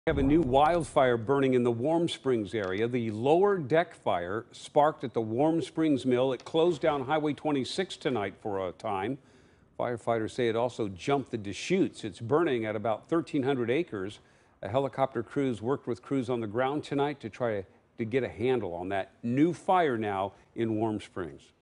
We have a new wildfire burning in the Warm Springs area. The lower deck fire sparked at the Warm Springs mill. It closed down Highway 26 tonight for a time. Firefighters say it also jumped the Deschutes. It's burning at about 1,300 acres. A helicopter crews worked with crews on the ground tonight to try to get a handle on that new fire now in Warm Springs.